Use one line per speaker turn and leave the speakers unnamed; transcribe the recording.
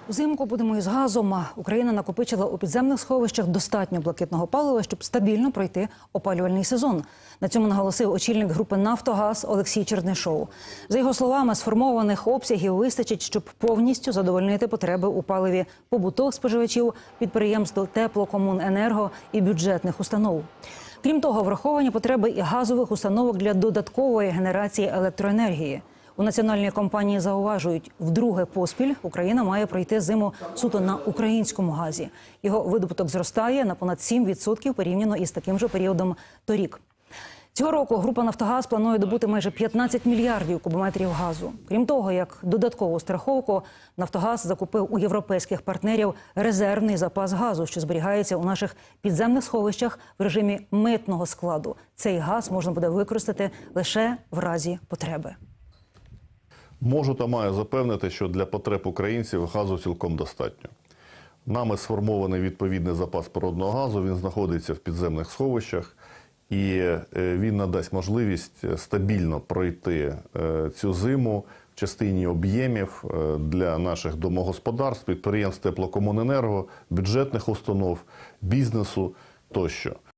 Взимку будемо із газом. Україна накопичила у підземних сховищах достатньо блакитного палива, щоб стабільно пройти опалювальний сезон. На цьому наголосив очільник групи «Нафтогаз» Олексій Чернишов. За його словами, сформованих обсягів вистачить, щоб повністю задовольнити потреби у паливі побутових споживачів, підприємств теплокомуненерго і бюджетних установ. Крім того, враховані потреби і газових установок для додаткової генерації електроенергії. У національній компанії зауважують, вдруге поспіль Україна має пройти зиму суто на українському газі. Його видобуток зростає на понад 7% порівняно із таким же періодом торік. Цього року група «Нафтогаз» планує добути майже 15 мільярдів кубометрів газу. Крім того, як додаткову страховку, «Нафтогаз» закупив у європейських партнерів резервний запас газу, що зберігається у наших підземних сховищах в режимі митного складу. Цей газ можна буде використати лише в разі потреби.
Можу та маю запевнити, що для потреб українців газу цілком достатньо. Нами сформований відповідний запас природного газу, він знаходиться в підземних сховищах, і він надасть можливість стабільно пройти цю зиму в частині об'ємів для наших домогосподарств, підприємств теплокомуненерго, бюджетних установ, бізнесу тощо.